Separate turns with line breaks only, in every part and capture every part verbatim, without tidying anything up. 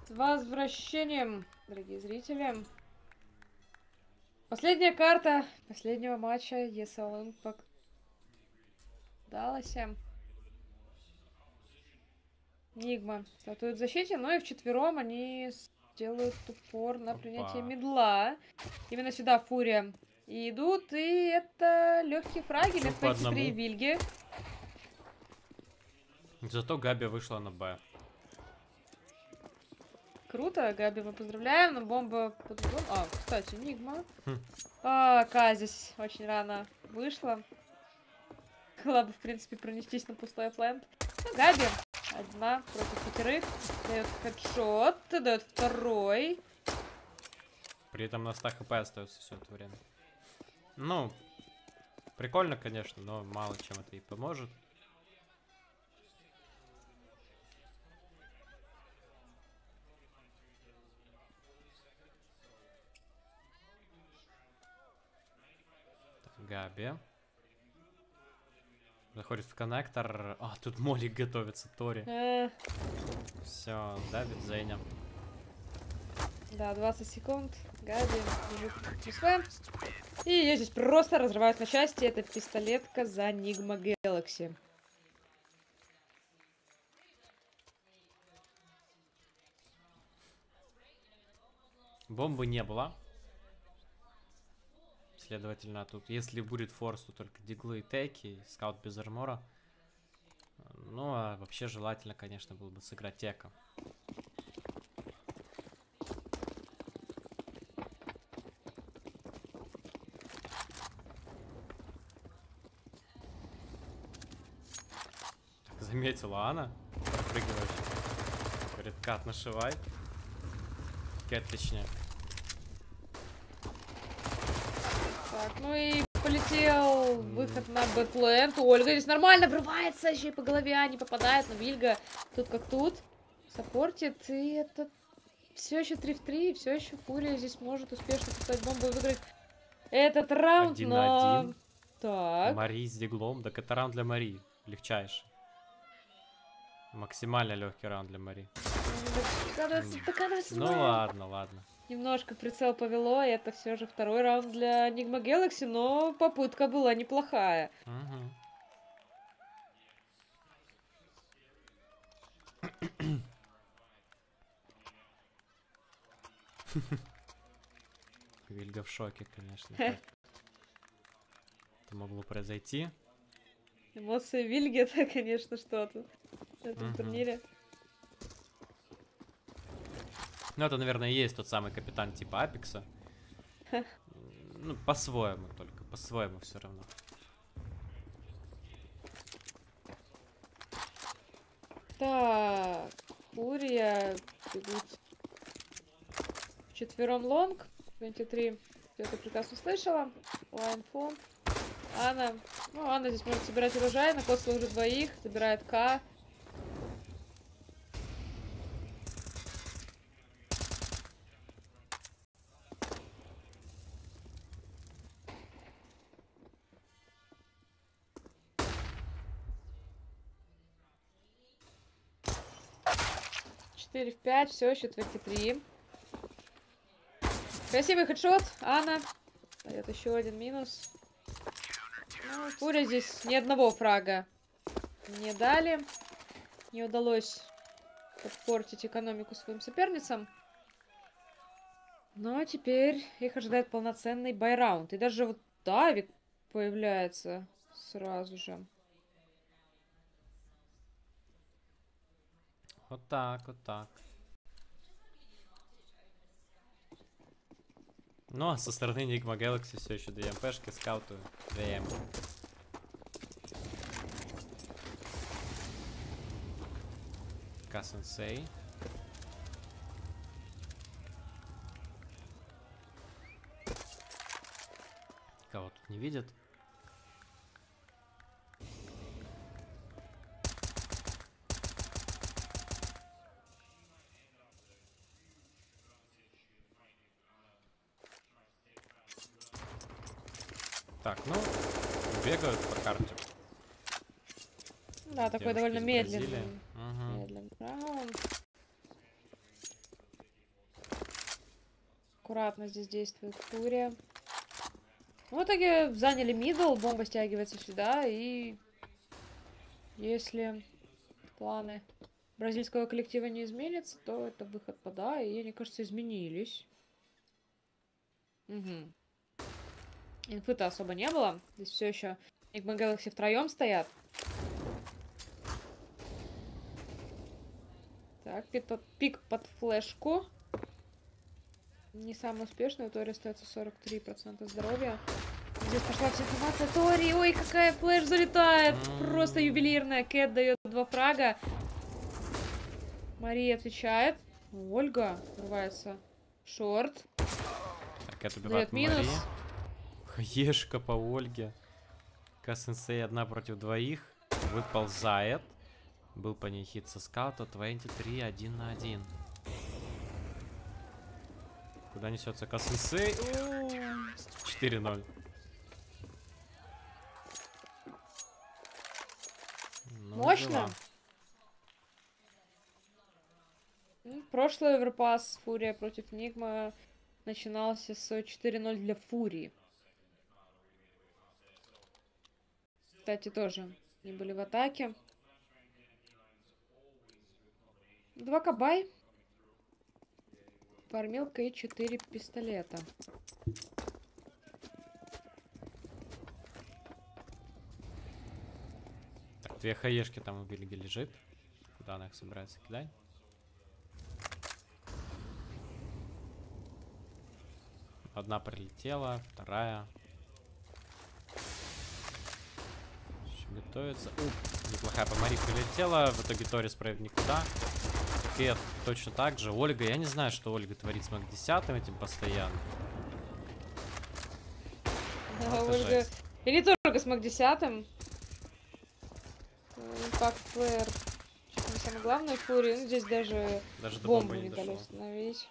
возвращением, дорогие зрители. Последняя карта последнего матча и эс эл Impact Далласе. Нигма стартует в защите, но и вчетвером они делают упор на принятие мидла. Именно сюда Фурия и идут, и это легкие фраги. Медпэки три Вильги.
Зато Габи вышла на Б.
Круто, Габи, мы поздравляем, но бомба под углом. А, кстати, Нигма. Хм. А, Ка здесь очень рано вышла. Могла бы, в принципе, пронестись на пустой плент. Ну, Габи одна против пятерых. Дает хедшот, дает второй.
При этом на ста хп остается все это время. Ну, прикольно, конечно, но мало чем это и поможет. Габи. Заходит в коннектор. А, тут Молик готовится, Тори.
Э.
Все, давит Зеня.
Да, двадцать секунд. Габи бежит. И ее здесь просто разрывают на части. Это пистолетка за Нигма Galaxy.
Бомбы не было. Следовательно, тут, если будет форс, то только диглы и теки, скаут без армора. Ну, а вообще желательно, конечно, было бы сыграть тека. Так, заметила Анна, подпрыгивающая. Говорит, кат нашивай. Кэт точнее.
Так, ну и полетел выход на бэкленд. Ольга здесь нормально врывается, еще и по голове не попадает, но Вильга тут как тут саппортит. И это все еще три в три, все еще Фурия здесь может успешно поставить бомбу и выиграть этот раунд.
Один
но...
на один.
Так.
Мари с диглом. Так это раунд для Мари. Легчайший. Максимально легкий раунд для Мари.
Докадывается, докадывается,
ну ладно, ладно.
Немножко прицел повело, и это все же второй раунд для Nigma Galaxy, но попытка была неплохая.
Угу. Вильга в шоке, конечно. Это могло произойти.
Эмоции Вильги, это, конечно, что-то в этом турнире.
Ну, это, наверное, и есть тот самый капитан типа Апекса. Ну, по-своему только, по-своему все равно.
Так, Фурия бегут вчетвером лонг. двадцать три, ты это прекрасно слышала. Лайнфом. Анна. Ну, Анна здесь может собирать урожай. На косла уже двоих. Забирает К. четыре в пять, все, счет двадцать три. Красивый хедшот, Анна. Дает еще один минус. Ну, Фурия здесь ни одного фрага не дали. Не удалось подпортить экономику своим соперницам. Но теперь их ожидает полноценный байраунд. И даже вот Давик появляется сразу же.
Вот так, вот так. Ну, а со стороны Nigma Galaxy все еще две МПшки, скауту, две М. К-сенсей. Кого тут не видят? Так, ну, бегают по карте.
Да, такой
Девушки
довольно
из
медленный.
Угу.
Медленный раунд. аккуратно здесь действует Фурия. В итоге заняли мидл, бомба стягивается сюда, и если планы бразильского коллектива не изменятся, то это выход под А, и они, кажется, изменились. Угу. Инфы-то особо не было. Здесь все еще Enigma Galaxy втроем стоят. Так, пик под, пик под флешку. Не самый успешный, у Тори остается сорок три процента здоровья. Здесь пошла вся информация. Тори, ой, какая флеш залетает. Просто ювелирная. Кэт дает два фрага. Мария отвечает. Ольга врывается. Шорт.
Так, это убивает
минус.
Мария. Хаешка по Ольге. К-сенсей одна против двоих. Выползает. Был по ней хит со скаута. двадцать три, один на один. Куда несется К-сенсей? четыре ноль. Ну,
мощно. Ну, прошлый Европас Фурия против Нигма начинался с четыре ноль для Фурии. Кстати, тоже не были в атаке. Два кабай. Фармилка и четыре пистолета.
Так, две хаешки там у Вильги лежит. Куда она их собирается кидать? Одна прилетела, вторая. Еще готовится. У, неплохая по Мари прилетела. В итоге Тори справит никуда. Кэт точно так же. Ольга, я не знаю, что Ольга творит с Мак десять этим постоянно.
Да, Ольга. И не только с Мак десять. Импакт флэр. Чуть не самое главное в Фурии. Ну, здесь даже,
даже
бомбу
не,
не дали
дошло.
установить.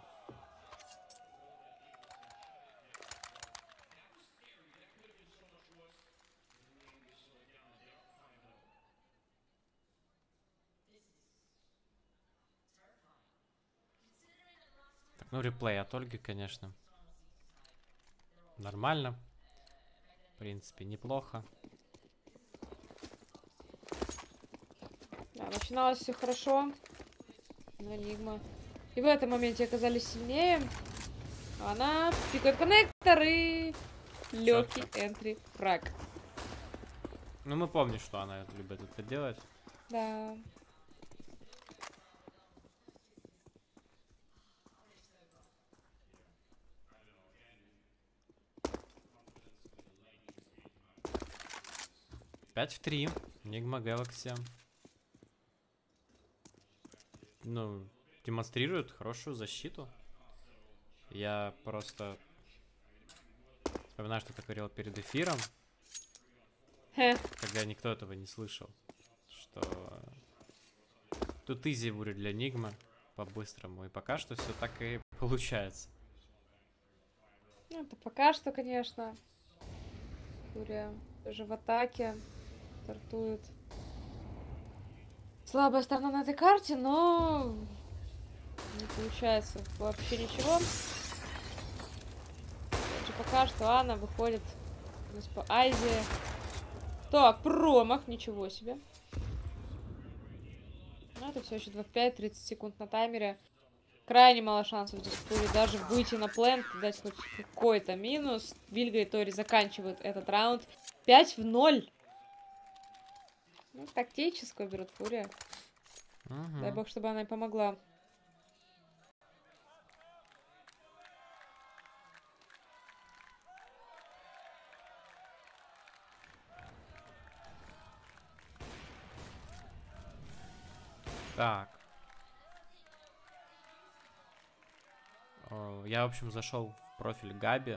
Так, ну реплей от Ольги, конечно. Нормально. В принципе, неплохо.
Да, начиналось все хорошо. Но Enigma. И в этом моменте оказались сильнее. Она пикает коннектор и легкий энтри фраг.
Ну, мы помним, что она любит это делать.
Да.
пять в три. Enigma Galaxy. Ну, демонстрирует хорошую защиту. Я просто вспоминаю, что ты говорил перед эфиром.
Хе.
Когда никто этого не слышал. Что тут изи будет для Enigma по-быстрому. И пока что все так и получается.
Ну, это пока что, конечно. Фурия тоже в атаке. Стартует. Слабая сторона на этой карте, но не получается вообще ничего. Даже пока что Анна выходит по Айзе. Так, промах, ничего себе. Ну, это все еще два в пять, тридцать секунд на таймере. Крайне мало шансов здесь Фури даже выйти на плент, дать хоть какой-то минус. Вильга и Тори заканчивают этот раунд. пять в ноль. Ну, тактическую берут Фурия.
Угу.
Дай бог, чтобы она и помогла.
Так. О, я, в общем, зашел в профиль Габи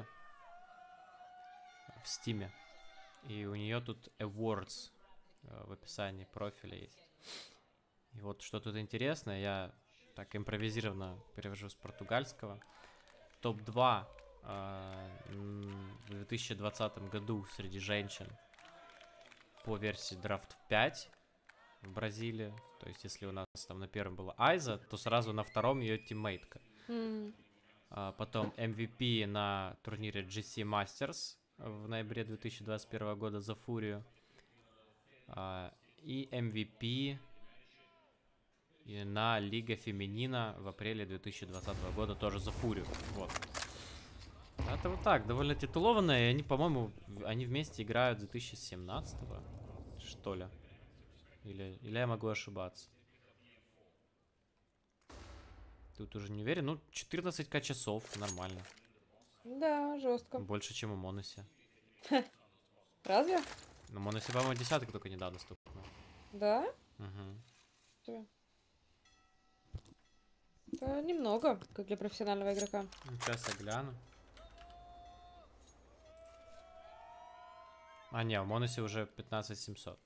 в Стиме. И у нее тут Awards в описании профиля есть. И вот что тут интересно, я так импровизированно перевожу с португальского. топ два э, в две тысячи двадцатом году среди женщин по версии драфт пять в Бразилии. То есть, если у нас там на первом была Айза, то сразу на втором ее тиммейтка.
Mm.
А, потом эм ви пи на турнире джи си Masters в ноябре две тысячи двадцать первого года за Фурию. А, и эм ви пи и на Лига Феминина в апреле две тысячи двадцатого года тоже за Фурию. Вот. Это вот так, довольно титулованные. И они, по-моему, они вместе играют с две тысячи семнадцатого, что ли. Или, или я могу ошибаться. Тут уже не уверен. Ну, четырнадцать ка часов, нормально.
Да, жестко.
Больше, чем у Моноси.
Разве?
Ну, Моноси, по-моему, десяток только недавно стукнул.
Да?
Угу.
Это немного, как для профессионального игрока.
Сейчас я гляну. А, не, у Моноси уже пятнадцать семьсот.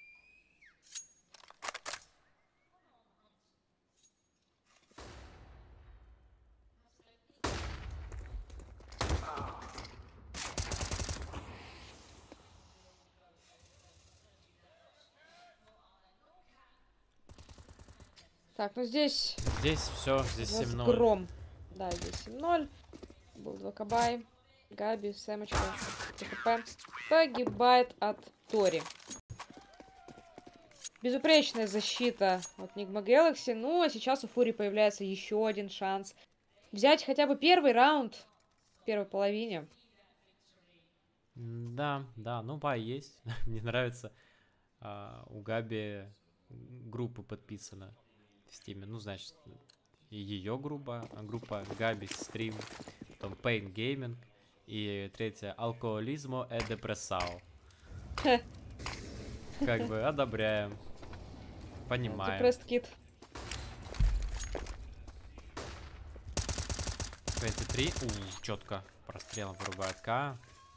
Так, ну здесь...
Здесь все, здесь
у нас
семь ноль.
Гром. Да, здесь семь ноль. Был два кабай. Габи, Сэмочка, ТП. Погибает от Тори. Безупречная защита от Нигма Galaxy. Ну, а сейчас у Фури появляется еще один шанс взять хотя бы первый раунд в первой половине.
Да, да, ну бай есть. Мне нравится. А, у Габи группа подписана в стиме. Ну, значит, и ее группа, группа Габи Стрим, потом Pain Gaming и третья Алкоголизмо и Депрессао. Как бы одобряем. Понимаем.
Depressed Kid.
Эти три. У, четко. Прострелом вырубает К.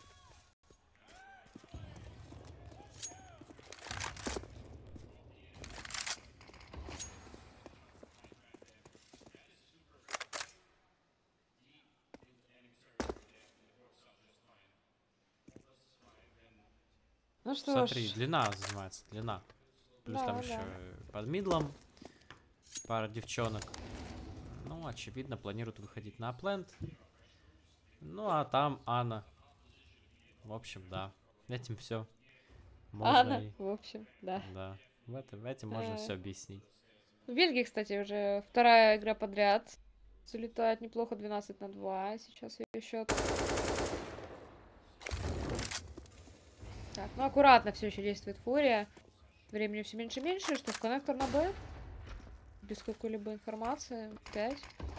Ну что
Смотри,
ж.
длина занимается, длина. Плюс
Да,
там
да.
еще под мидлом пара девчонок. Ну, очевидно, планируют выходить на апленд. Ну, а там Анна. В общем, да. Этим все.
Анна,
И...
в общем, да.
Да. В этом, этим можно
Э.
все объяснить.
В Бельгии, кстати, уже вторая игра подряд. Залетает неплохо, двенадцать на два. Сейчас ее счет. Так, ну аккуратно все еще действует Фурия. Времени все меньше и меньше. Что, в коннектор на Б? Без какой-либо информации. пять.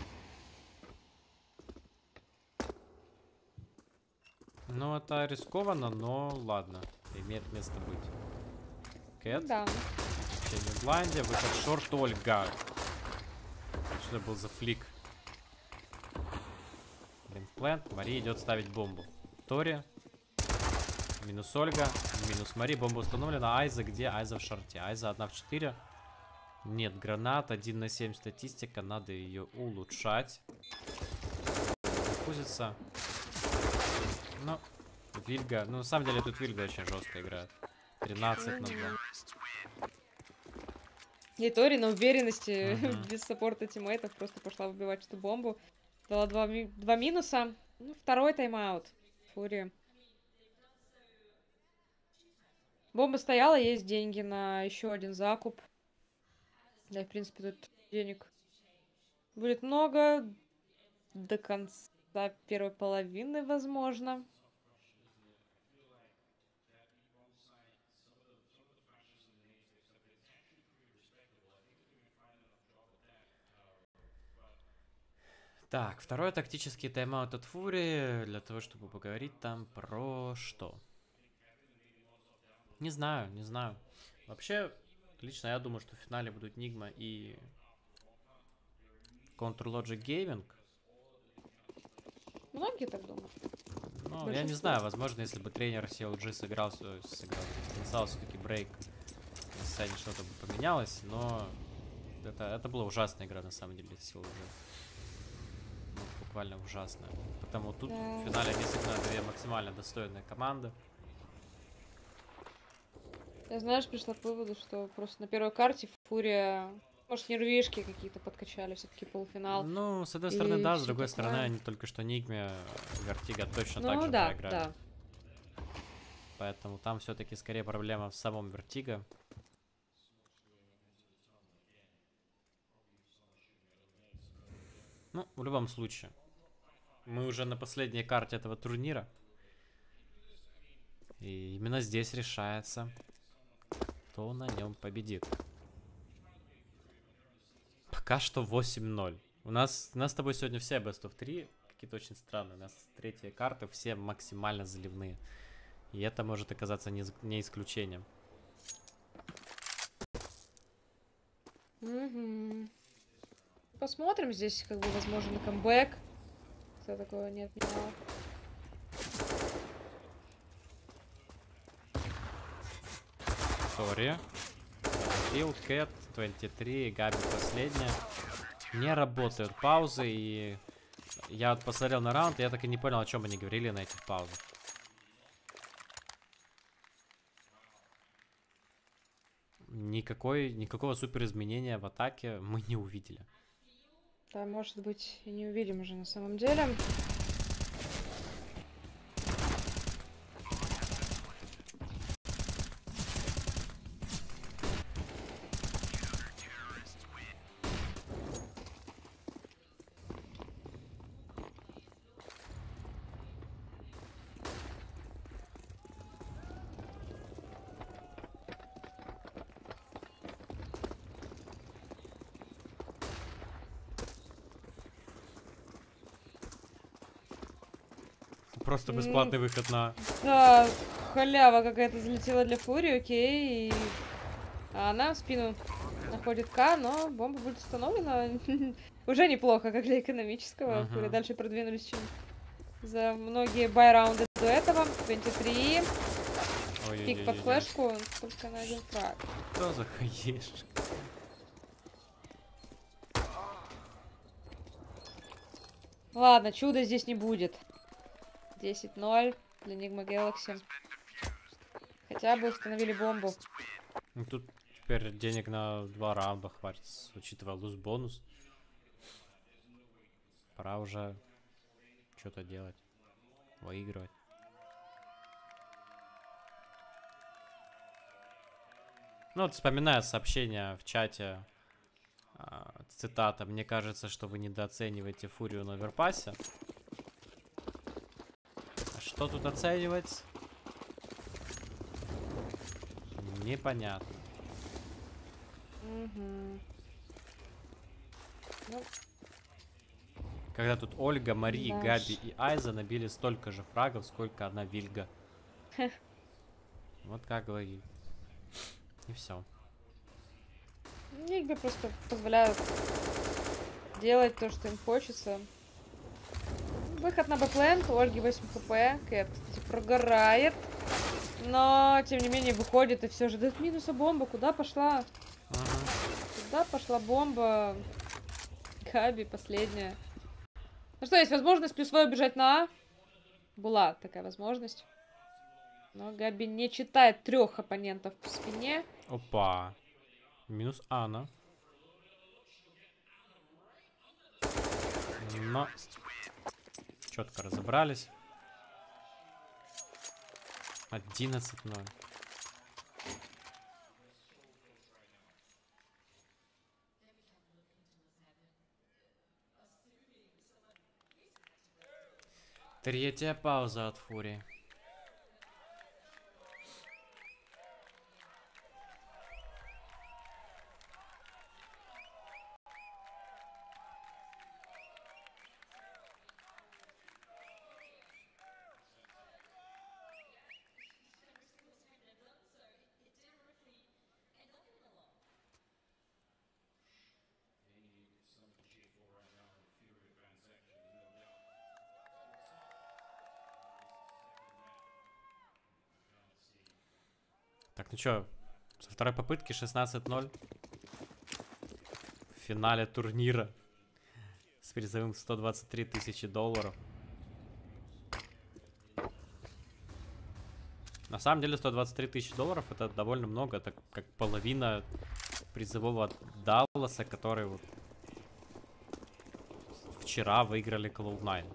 Ну, это рискованно, но ладно. Имеет место быть. Кэт.
Да.
Вообще не в блайнде. Выход шорт Ольга. Что это был за флик? Плент. Мари идет ставить бомбу. Тори. Минус Ольга. Минус Мари. Бомба установлена. Айза где? Айза в шорте. Айза одна в четыре. Нет гранат. один на семь статистика. Надо ее улучшать. Кузится. Ну, Вильга. Ну, на самом деле, тут Вильга очень жестко играет. тринадцать на два.
И Тори на уверенности,
Uh-huh.
без саппорта тиммейтов, просто пошла выбивать эту бомбу. Дала два, ми два минуса. Ну, второй тайм-аут. Фури. Бомба стояла, есть деньги на еще один закуп. Да, в принципе, тут денег будет много. До конца первой половины, возможно.
Так, второй тактический тайм-аут от Фури, для того, чтобы поговорить там про что? Не знаю, не знаю. Вообще, лично я думаю, что в финале будут Нигма и Counter-Logic Gaming.
Многие так думают.
Ну, я не
Большинство.
знаю, возможно, если бы тренер си эл джи сыграл, сыграл, сыграл все-таки брейк, на сцене что-то бы поменялось, но это, это была ужасная игра, на самом деле, си эл джи. Ну, буквально ужасная. Потому тут
Да.
в финале они сыграли две максимально достойные команды.
Я, знаешь, пришла к выводу, что просто на первой карте Фурия Может, нервишки какие-то подкачали, все-таки полуфинал.
Ну, с одной стороны,
И
да, с
всё
другой
такое.
стороны, они только что Нигме, Вертига точно так
Ну
же
да,
проиграли.
да.
Поэтому там все-таки скорее проблема в самом Вертига. Ну, в любом случае. Мы уже на последней карте этого турнира. И именно здесь решается, кто на нем победит. Пока что восемь ноль. У нас, у нас с тобой сегодня все best of три какие-то очень странные. У нас третьи карты все максимально заливные. И это может оказаться не, не исключением.
Угу. Посмотрим, здесь как бы возможен камбэк. Кто такого не отменял.
Сори. Фил, Кэт, двадцать три, Габи последняя. Не работают паузы, и я вот посмотрел на раунд, и я так и не понял, о чем они говорили на этих паузах. Никакой, никакого супер изменения в атаке мы не увидели.
Да, может быть, и не увидим уже на самом деле.
Просто бесплатный выход на...
Да, халява какая-то залетела для Фури, окей. И... А она в спину находит К, но бомба будет установлена. Уже неплохо, как для экономического.
Мгм.
Фури дальше продвинулись, чем за многие бай-раунды до этого. двадцать три. Пик под
Ой-ой-ой-ой-ой.
флешку, только на один фраг.
Что за хаеш?
Ладно, чуда здесь не будет. десять ноль для Нигма Galaxy. Хотя бы установили бомбу.
Ну, тут теперь денег на два раунда хватит, учитывая луз-бонус. Пора уже что-то делать. Выигрывать. Ну вот вспоминаю сообщение в чате. а, Цитата. Мне кажется, что вы недооцениваете Фурию на Оверпассе. А что тут оценивать? Непонятно.
Угу. Ну,
Когда тут Ольга, Мари,
Да
Габи
уж.
и Айза набили столько же фрагов, сколько одна Вильга. Вот как бы и, и все.
Нигме просто позволяют делать то, что им хочется. Выход на бэкленд, у Ольги восемь хп. Кэт, кстати, прогорает. Но, тем не менее, выходит и все же дает минуса бомба. Куда пошла?
Ага.
Куда пошла бомба? Габи, последняя. Ну что, есть возможность плюсовой убежать на А? Была такая возможность. Но Габи не читает трех оппонентов по спине.
Опа. Минус Анна. Но четко разобрались. одиннадцать ноль. Третья пауза от Фурии. Так, ну чё, со второй попытки шестнадцать ноль. В финале турнира. С призовым сто двадцать три тысячи долларов. На самом деле сто двадцать три тысячи долларов это довольно много. Это как половина призового дала Далласа, которые вот вчера выиграли клоуд найн.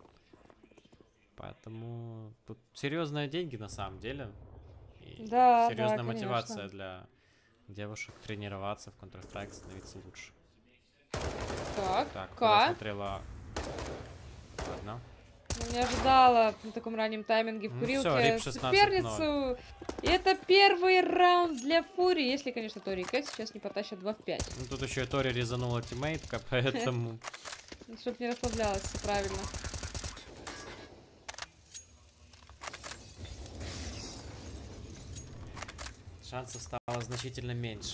Поэтому тут серьезные деньги на самом деле. И
Да,
серьезная
да,
мотивация
конечно.
для девушек тренироваться в Counter-Strike, становиться лучше.
Так,
Так, куда
К.
смотрела? Ладно.
Ну, не ожидала на таком раннем тайминге в
Ну всё,
курилке
рип шестнадцать ноль.
соперницу. И это первый раунд для Фури, если, конечно, Тори и Кэт сейчас не потащат два в пять.
Ну тут еще и Тори резанула тиммейтка, поэтому...
Чтоб не расслаблялась, все правильно.
Шансов стало значительно меньше.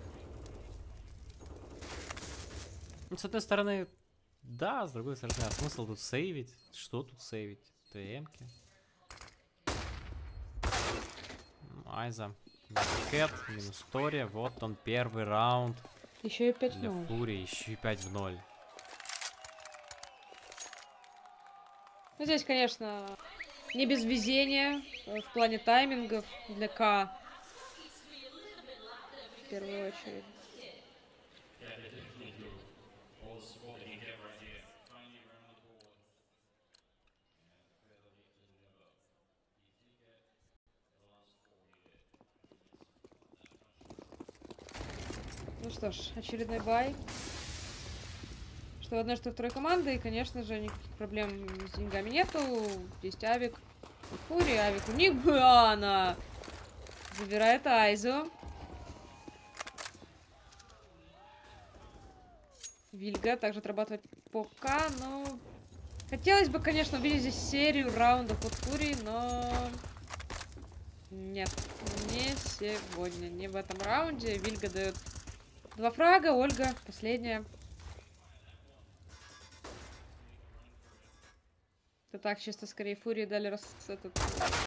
Ну, с одной стороны, да, с другой стороны, а смысл тут сейвить? Что тут сейвить? ТМки. Айза. Кэт, минус Тори. Вот он, первый раунд.
Еще и пять в
Для
ноль.
Фури, еще и пять в ноль.
Ну, здесь, конечно, не без везения э, в плане таймингов для К. В первую очередь. Ну что ж, очередной бай. Что одной, что второй команды. И, конечно же, никаких проблем с деньгами нету. Есть Авик и Фури. Авик у них она забирает Айзу. Вильга также отрабатывает по К, но... Хотелось бы, конечно, увидеть здесь серию раундов от Фури, но... Нет, не сегодня, не в этом раунде. Вильга дает два фрага, Ольга последняя. Это так, чисто скорее Фурии дали раз этот...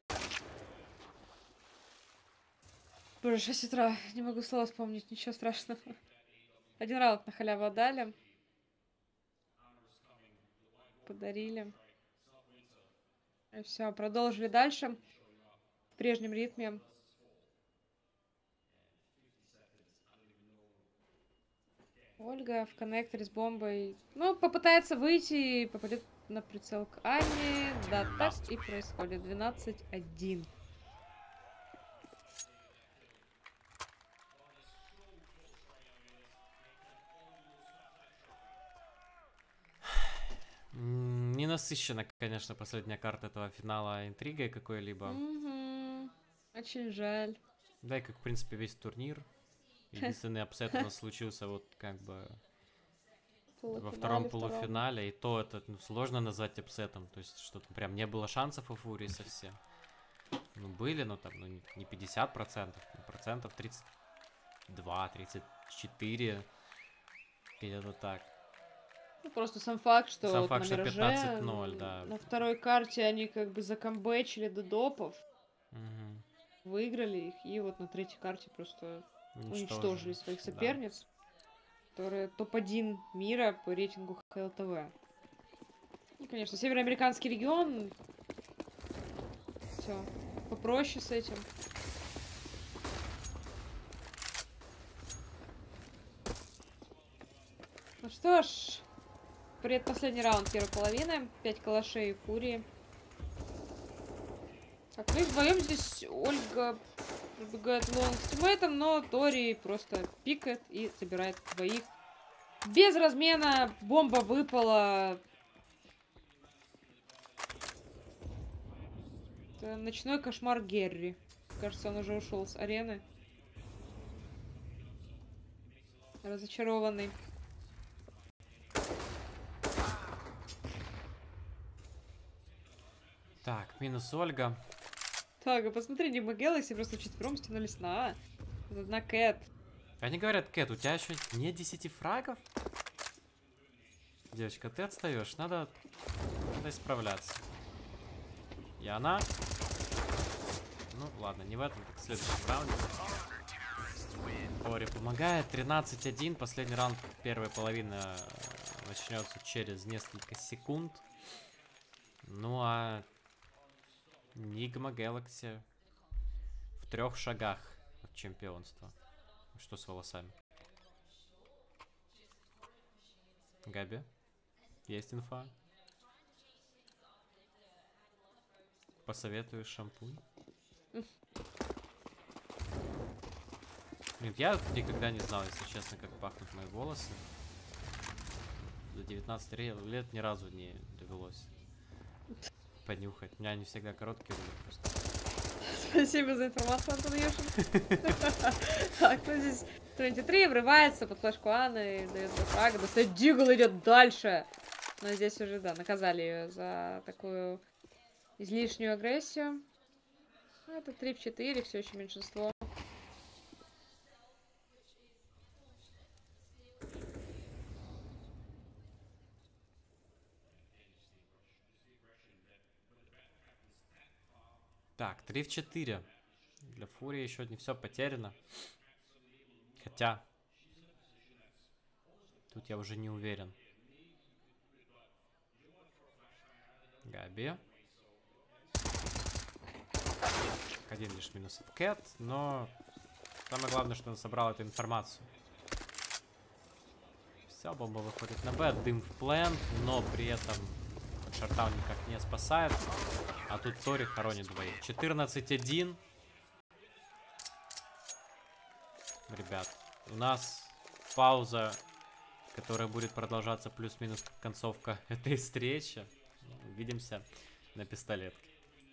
Боже, шесть утра, не могу слова вспомнить, ничего страшного. Один раунд на халяву отдали. Подарили. И все, продолжили дальше. В прежнем ритме. Ольга в коннекторе с бомбой. Ну, попытается выйти и попадет на прицел к Анне. Да, так и происходит. двенадцать один.
Не насыщена, конечно, последняя карта этого финала интригой какой-либо.
Угу. Очень жаль.
Да и как, в принципе, весь турнир. Единственный апсет у нас случился вот как бы во втором полуфинале. И то это ну, сложно назвать апсетом. То есть что-то прям не было шансов у Фурии совсем. Ну были, но там ну, не пятьдесят процентов, процентов тридцать два тридцать четыре. Где-то так.
Ну, просто сам факт, что,
сам
вот
факт,
на
что
Мираже,
пятнадцать ноль, да.
На второй карте они как бы закомбэчили до допов.
Угу.
Выиграли их. И вот на третьей карте просто уничтожили, уничтожили своих соперниц. Да. Которые топ один мира по рейтингу ха эл тэ вэ. И, конечно, североамериканский регион. Все попроще с этим. Ну что ж, предпоследний раунд первой половины. Пять калашей Фурии. Так, ну и вдвоем здесь Ольга пробегает лонг с тиммейтом, но Тори просто пикает и забирает двоих. Без размена бомба выпала. Это ночной кошмар Герри. Кажется, он уже ушел с арены. Разочарованный.
Так, минус Ольга.
Так, а посмотри, Нигма Galaxy просто вчетвером стянулись на А. Одна Кэт.
Они говорят, Кэт, у тебя еще нет десяти фрагов? Девочка, ты отстаешь, надо, надо исправляться. И она... Ну, ладно, не в этом, так в следующем раунде. Ори помогает. тринадцать один. Последний раунд первой половины начнется через несколько секунд. Ну, а... Нигма Galaxy в трех шагах от чемпионства. Что с волосами? Габи, есть инфа? Посоветуешь шампунь? Блин, я никогда не знал, если честно, как пахнут мои волосы. За девятнадцать лет ни разу не довелось понюхать. У меня они всегда короткие были просто.
Спасибо за информацию, Антон Юшин. Так, ну здесь тридцать три врывается под флешку Анны и дает два фрага. Достает Дигл, идет дальше. Но здесь уже, да, наказали ее за такую излишнюю агрессию. Ну, это три в четыре, все еще меньшинство.
Так, три в четыре. Для Фурии еще не все потеряно. Хотя... Тут я уже не уверен. Габи. Один лишь минус от Кэт, но... Самое главное, что он собрал эту информацию. Все, бомба выходит на Б, дым в плент, но при этом шартаун никак не спасает. А тут Тори хоронит двоих. четырнадцать один. Ребят, у нас пауза, которая будет продолжаться плюс-минус концовка этой встречи. Увидимся на пистолетке.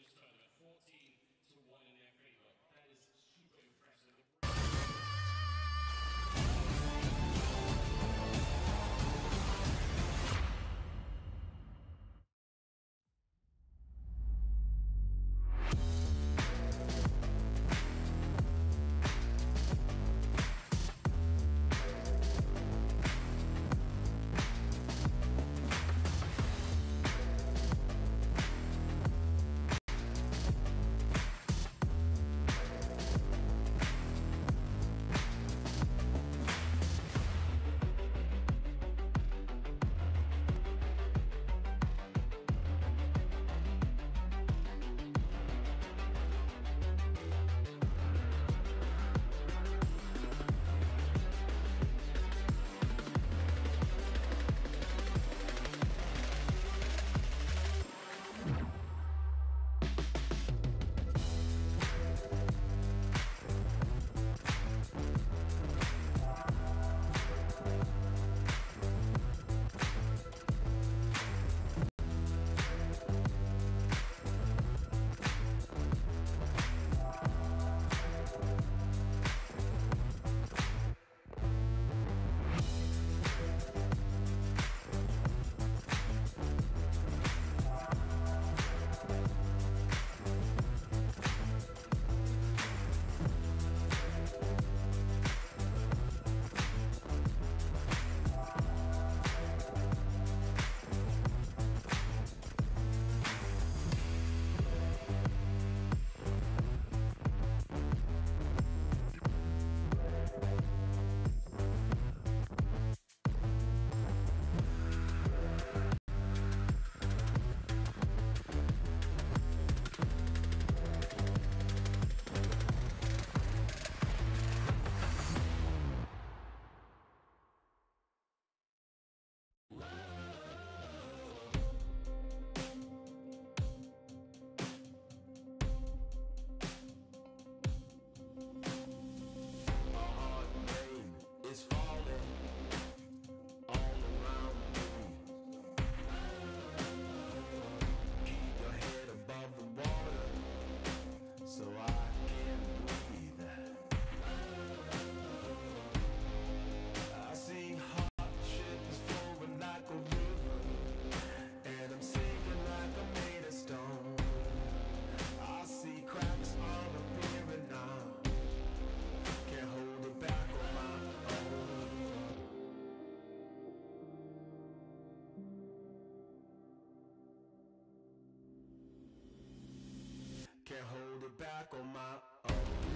Can't hold it back on my own.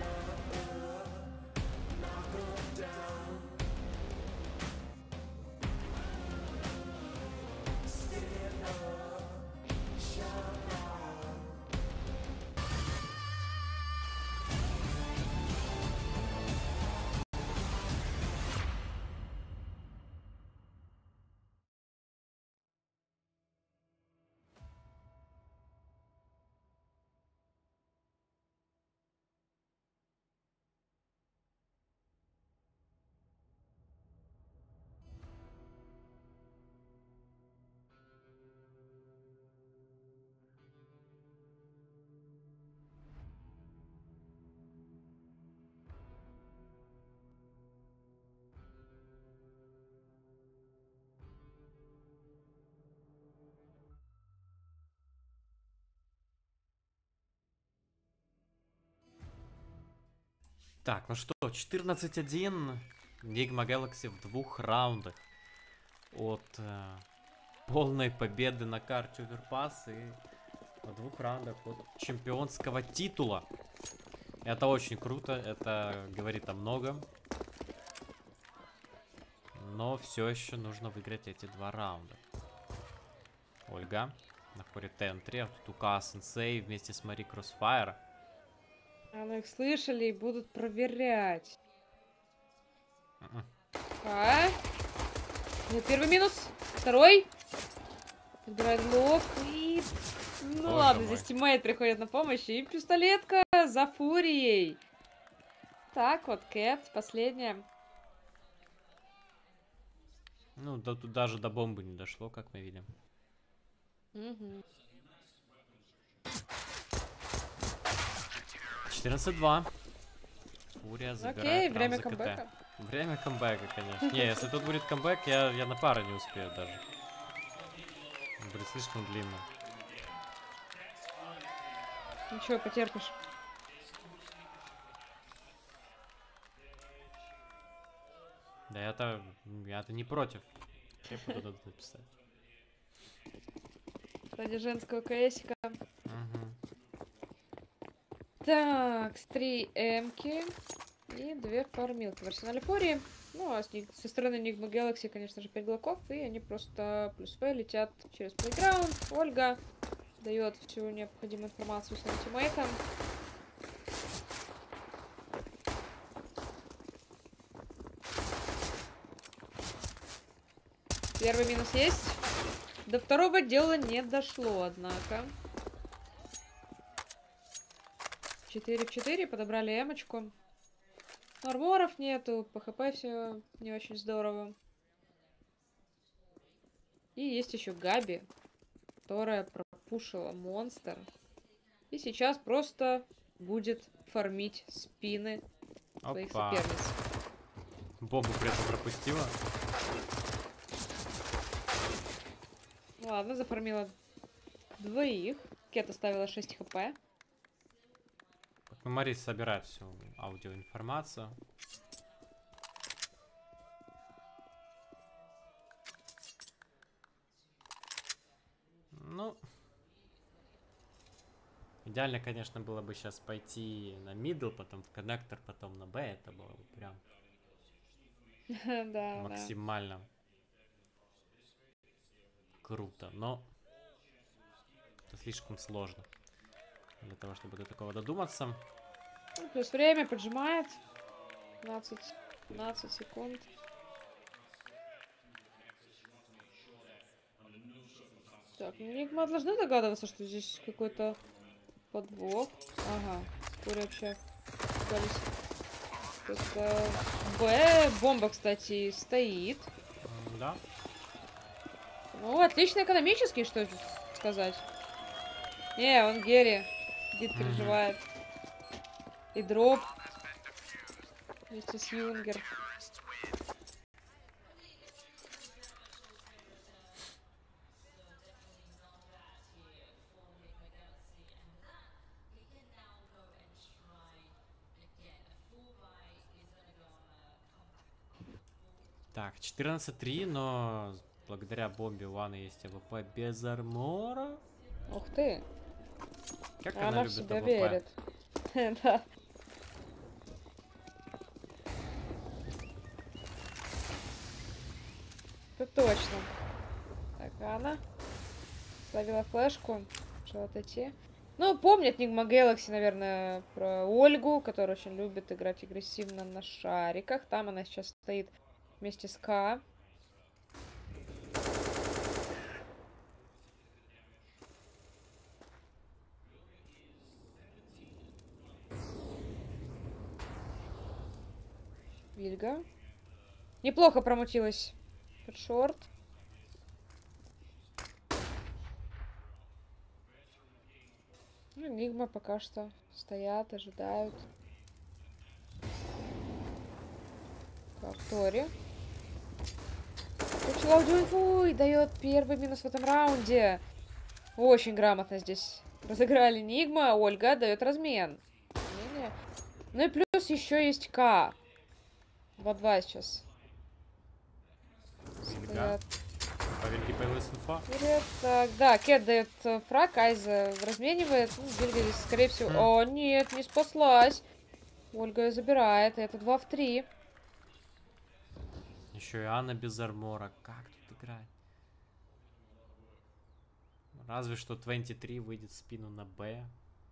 Knock 'em down.
Так, ну что, четырнадцать один. Enigma Galaxy в двух раундах. От э, полной победы на карте Оверпасс и в двух раундах от чемпионского титула. Это очень круто, это говорит о многом. Но все еще нужно выиграть эти два раунда. Ольга находит Т-три, а тут УК Сенсей вместе с Мари Кроссфайр.
А ну их слышали и будут проверять.
Mm-mm.
А? Ну, первый минус. Второй. Подбирает блок. И... Ну
Боже
ладно,
мой.
здесь тиммейт приходит на помощь. И пистолетка за Фурией. Так, вот Кэт, последняя.
Ну, да, тут даже до бомбы не дошло, как мы видим.
Угу.
четырнадцать два. Фурия забирает
Окей,
раунд
время
за КТ.
камбэка.
Время камбэка, конечно. Не, если тут будет камбэк, я, я на пару не успею даже. Он будет слишком длинно.
Ничего, потерпишь.
Да я-то... Я-то не против. Я буду надо написать.
Ради женского КСика.
Угу.
Так, три эмки и две фармилки в арсенале Фурии. Ну, а с них, со стороны Enigma Galaxy, конечно же, пять глоков, и они просто плюс В летят через плейграунд. Ольга дает всю необходимую информацию своим тиммейтам. Первый минус есть. До второго дела не дошло, однако. четыре в четыре, подобрали эмочку. Арморов нету, по хп все не очень здорово. И есть еще Габи, которая пропушила монстр. И сейчас просто будет фармить спины своих
Опа.
соперниц.
Бомбу при этом пропустила.
Ладно, зафармила двоих. Кет оставила шесть хп.
Ну, Марис собирает всю аудиоинформацию. Ну, идеально, конечно, было бы сейчас пойти на мидл, потом в коннектор, потом на Б. Это было бы прям
Да,
максимально круто. Но это слишком сложно для того, чтобы до такого додуматься.
Ну, плюс время поджимает. пятнадцать, пятнадцать секунд. Так, Enigma должны догадываться, что здесь какой-то подвох. Ага, скоро вообще пытались. Это Б. Бомба, кстати, стоит.
М, Да.
Ну, отлично экономический, что здесь сказать. Не, он Герри. Гид
Мгм.
переживает. И дроп. Вместе с Юнгер.
Так, четырнадцать три, но благодаря бомбе у Анны есть АВП без армора.
Ух ты.
Как она,
Она в
любит
себя
АВП.
верит. Да. Это точно. Так, Анна словила флешку. Что отойти? Ну, помнит Enigma Galaxy, наверное, про Ольгу, которая очень любит играть агрессивно на шариках. Там она сейчас стоит вместе с К. Вильга. Неплохо промутилась под шорт. Enigma пока что стоят, ожидают. Так, Тори. Получила аудиоинфу и дает первый минус в этом раунде. Очень грамотно здесь разыграли Enigma. Ольга дает размен. Не-не. Ну и плюс плюс еще есть К. два-два сейчас.
Вильга. По Вильге появилась инфа.
Вперед. Так, да, Кэт дает э, фраг, Айза разменивает. Ну, Вильга здесь, скорее всего...
Хм.
О, нет, не спаслась. Ольга ее забирает. Это два в три.
Еще и Анна без армора. Как тут играть? Разве что двадцать три выйдет в спину на Б.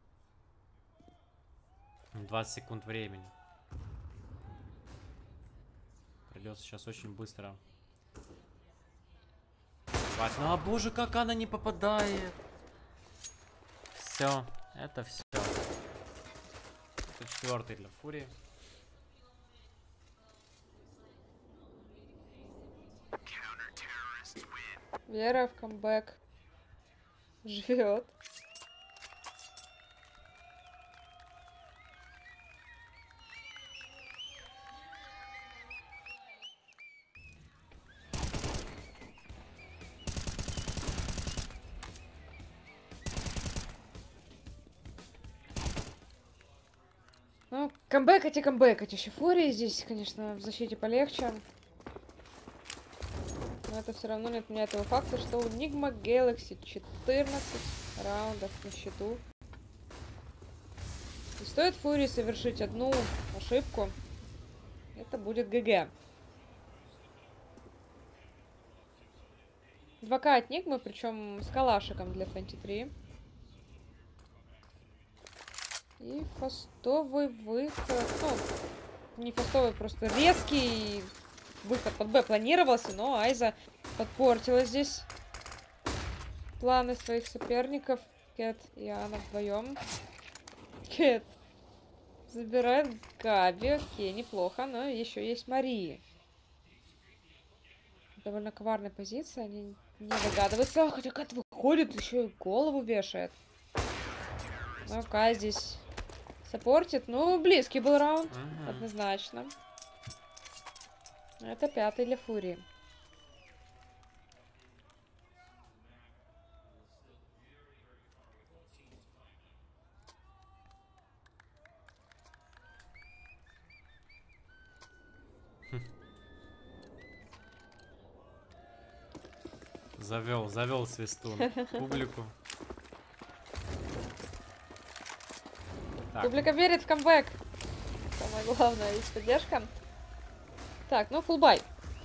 двадцать секунд времени. Придется сейчас очень быстро. Ну, а боже, как она не попадает. Все, это все. Это четвертый для Фурии.
Вера в камбэк. Живет. Ну, камбэкать и камбэкать. Еще Фурии здесь, конечно, в защите полегче. Но это все равно не отменяет того факта, что у Enigma Galaxy четырнадцать раундов на счету. И стоит Фурии совершить одну ошибку, это будет ГГ. два ка от Enigma, причем с калашиком для двадцать три. И фастовый выход. Ну, не фастовый, просто резкий выход под Б планировался, но Айза подпортила здесь планы своих соперников. Кэт и Анна вдвоем. Кэт забирает Габи. Окей, неплохо, но еще есть Мария. Довольно коварная позиция, они не догадываются. А, хотя Кэт выходит, еще и голову вешает. Ну, Кай здесь саппортит. Ну, близкий был раунд.
Ага.
Однозначно. Это пятый для Фурии.
Завел, завел свистун публику. Так,
Публика верит в камбэк. Самое главное, есть поддержка. Так, ну, фулбай.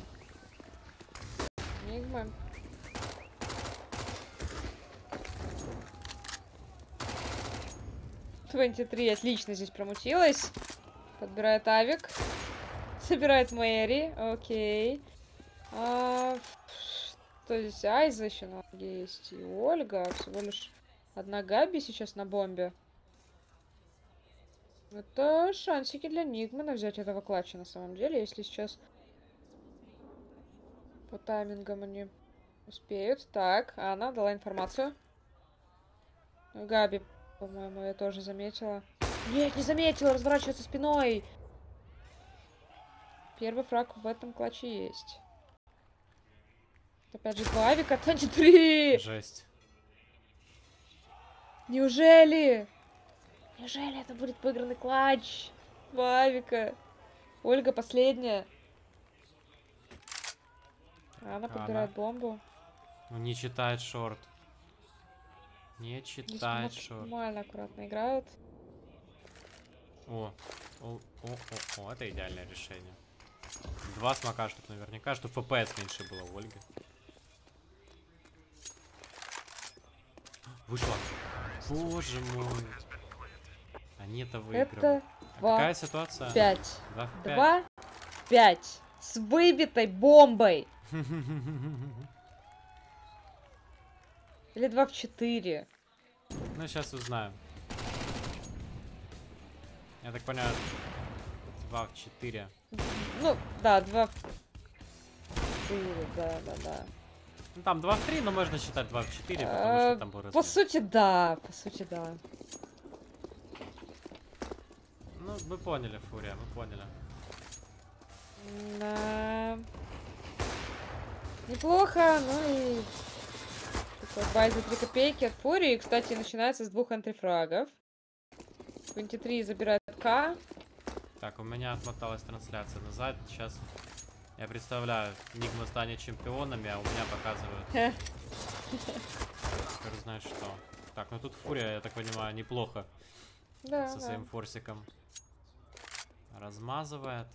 Enigma. двадцать три отлично здесь промутилась. Подбирает Авик. Собирает Мэри. Окей. А, что здесь? Айза еще на ноге есть. И Ольга. Всего лишь одна Габи сейчас на бомбе. Это шансики для Нигмана взять этого клатча на самом деле, если сейчас по таймингам они успеют. Так, она дала информацию. Габи, по-моему, я тоже заметила. Нет, не заметила, разворачивается спиной. Первый фраг в этом клатче есть. Опять же, два авика, двадцать три!
жесть.
Неужели? Неужели это будет выигранный клатч? Два авика. Ольга последняя. А она подбирает
Она.
бомбу.
Ну, не читает шорт. Не
Здесь
читает шорт.
максимально аккуратно играют.
О, о, о, о, о, это идеальное решение. Два смока, чтобы наверняка, чтобы эф пи эс меньше было у Ольги. Вышла. Боже мой. Они это выиграли.
Это
А
два,
какая ситуация?
пять.
два в пять.
Два, пять. С выбитой бомбой. Или два в четыре.
Ну, сейчас узнаем. Я так понимаю, два в четыре.
Ну, да, два в четыре, да, да, да.
Ну, там два в три, но можно считать два в четыре, потому что там был
По
разбег.
сути, да, по сути, да.
Ну, вы поняли, Фурия, вы поняли.
Да. Неплохо, ну и такой бай за три копейки от Фурии. Кстати, начинается с двух антифрагов. двадцать три забирает К.
Так, у меня отмоталась трансляция назад. Сейчас я представляю, Нигма станет чемпионами, а у меня показывают. Кто знает что. Так, ну тут Фурия, я так понимаю, неплохо.
Да,
Со
да.
своим форсиком. Размазывает.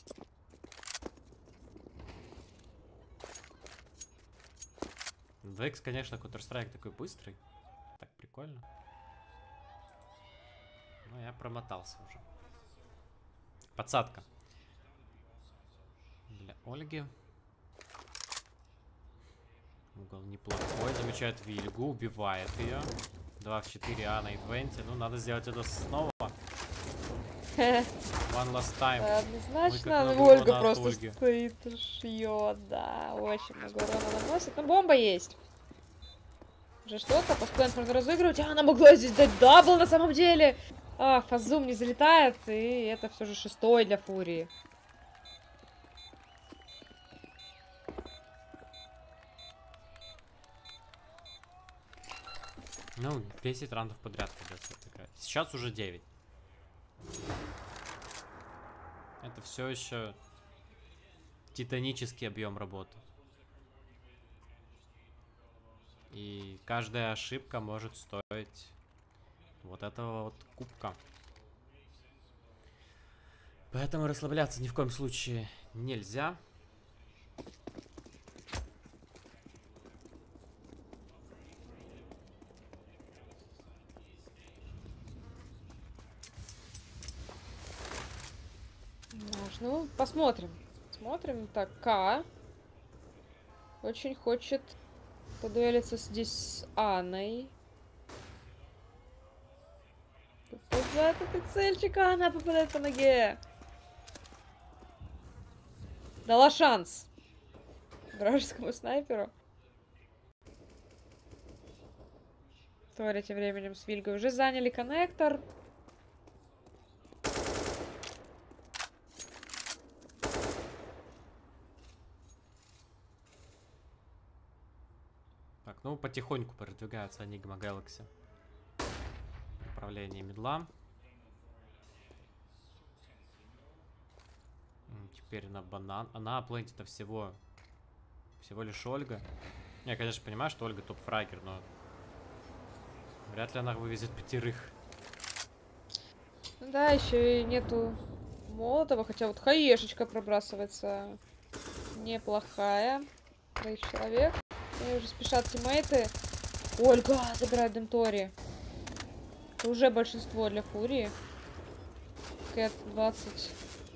два икс, конечно, Counter-Strike такой быстрый. Так прикольно. Но я промотался уже. Подсадка. Для Ольги. Угол неплохой. Замечает Вильгу. Убивает ее. два в четыре, Анна и двадцать. Ну, надо сделать это снова. One last time.
Однозначно,
Ой, как много
Ольга
урона от
просто
Ольги.
стоит и шьет, да. Очень много урона наносит. Ну, бомба есть. Уже что-то, постплент можно разыгрывать. А, она могла здесь дать дабл на самом деле. А, фазум не залетает. И это все же шестой для Фурии.
Ну, десять раундов подряд придется играть. Сейчас уже девять. Это все еще титанический объем работы. И каждая ошибка может стоить вот этого вот кубка. Поэтому расслабляться ни в коем случае нельзя.
Ну, посмотрим. Смотрим. Так, К. Очень хочет подуэлиться здесь с Анной. Попадает на прицельчик, а она попадает по ноге. Дала шанс вражескому снайперу. Тори тем временем с Вильгой уже заняли коннектор.
Так, ну потихоньку продвигается Enigma Galaxy. Направление медла. Теперь на банан. А на планете-то всего... Всего лишь Ольга. Я, конечно, понимаю, что Ольга топ-фрагер, но... Вряд ли она вывезет пятерых.
Ну да, еще и нету Молотова, хотя вот хаешечка пробрасывается неплохая. Троих человек. И уже спешат тиммейты. Ольга забирает Демтори. Это уже большинство для Фурии. Кэт двадцать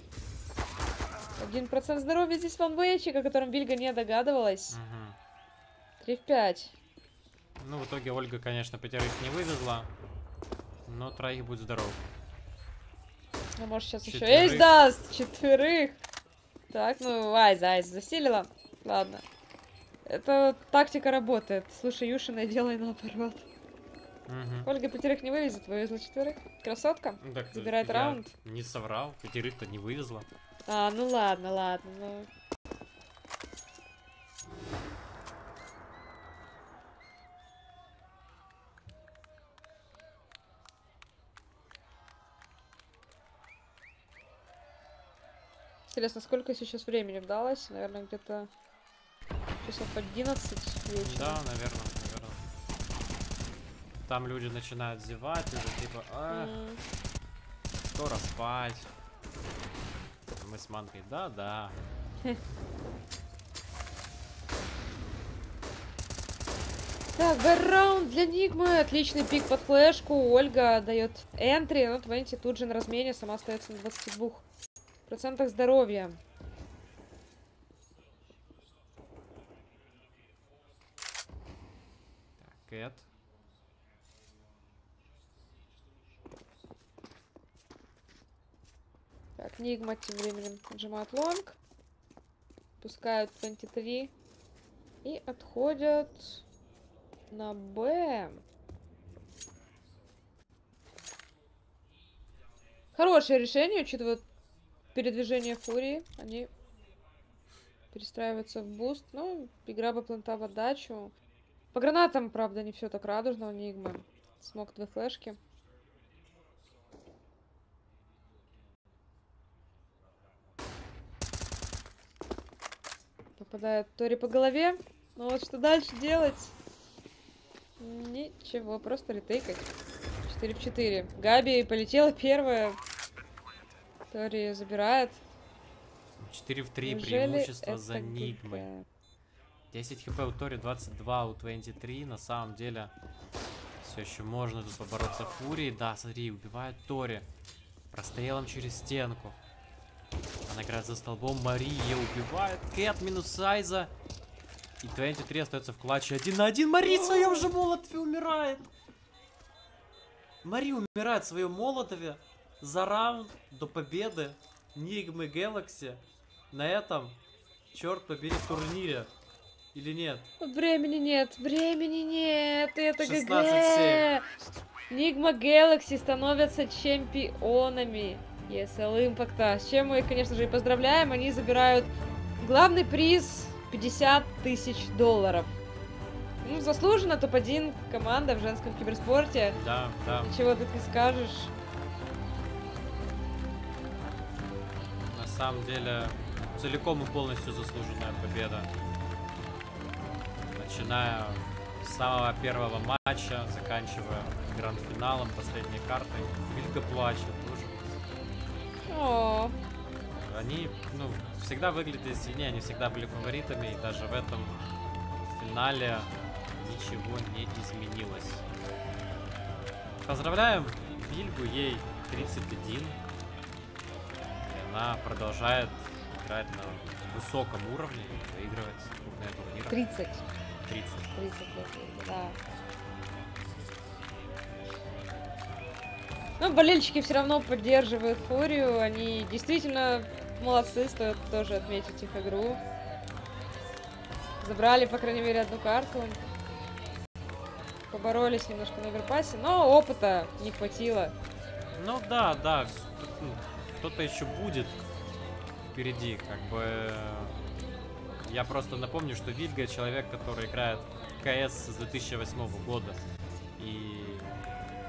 один процент здоровья здесь ванвейчик, о котором Вильга не догадывалась.
Угу.
три в пять.
Ну, в итоге Ольга, конечно, пятерых не вывезла. Но троих будет здоров.
Ну, может, сейчас еще
Четверых.
эйс даст. Четверых. Так, ну, айз, айз засилила. Ладно. Это тактика работает. Слушай, Юшина, делай наоборот.
Угу.
Ольга пятерых не вывезет, вывезла четверых. Красотка.
Ну, так,
Забирает
я
раунд.
не соврал, пятерых-то не вывезла.
А, ну ладно, ладно. Ну. Интересно, сколько сейчас времени вдалось? Наверное, где-то часов одиннадцать вечера.
Да, наверное, наверное. Там люди начинают зевать, уже типа, а,
М.
скоро спать. Мы с Манкой, да-да.
Так, бэкграунд для Нигмы. Отличный пик под флешку. Ольга дает энтри. Но двадцать тут же на размене. Сама остается на двадцати двух процентах здоровья.
Так, Кэт.
Так, Нигма тем временем отжимают лонг. Пускают двадцать три. И отходят на Б. Хорошее решение, учитывая передвижение Фурии. Они перестраиваются в буст. Ну, игра бы плента в отдачу. По гранатам, правда, не все так радужно у Нигмы. Смог две флешки. Попадает Тори по голове. Ну вот что дальше делать? Ничего, просто ретейкать. четыре в четыре. Габи полетела первая. Тори забирает.
четыре в три
Неужели
преимущество
это
за Нигмой.
ГГ?
десять хп у Тори, двадцать два у двадцать три. На самом деле, все еще можно тут побороться Фурией. Да, смотри, убивает Тори. Прострелом через стенку. Она играет за столбом. Мария убивает. Кэт минус Сайза. И двадцать три остается в клатче. Один на один. Мари в своем же молотове умирает. Мари умирает в своем молотове за раунд до победы Нигмы Galaxy на этом, черт побери, турнире. Или нет?
Времени нет, времени нет, это
шестнадцать семь.
ГГ. Нигма Galaxy становятся чемпионами и эс эл Impact. С чем мы их, конечно же, и поздравляем. Они забирают главный приз пятьдесят тысяч долларов. Ну, заслуженно, топ один команда в женском киберспорте.
Да, да.
Ничего тут не скажешь.
На самом деле, целиком и полностью заслуженная победа. Начиная с самого первого матча, заканчивая гранд-финалом, последней картой. Вильга плачет, боже.
О,
Они, ну, всегда выглядели сильнее, они всегда были фаворитами, и даже в этом финале ничего не изменилось. Поздравляем Вильгу, ей тридцать один. И она продолжает играть на высоком уровне, выигрывать крупные турниры.
тридцать.
тридцать.
тридцать лет, да. Ну, болельщики все равно поддерживают Фурию. Они действительно молодцы, стоит тоже отметить их игру. Забрали, по крайней мере, одну карту. Поборолись немножко на оверпассе, но опыта не хватило.
Ну да, да, кто-то еще будет впереди, как бы. Я просто напомню, что Вильга человек, который играет в КС с две тысячи восьмого года. И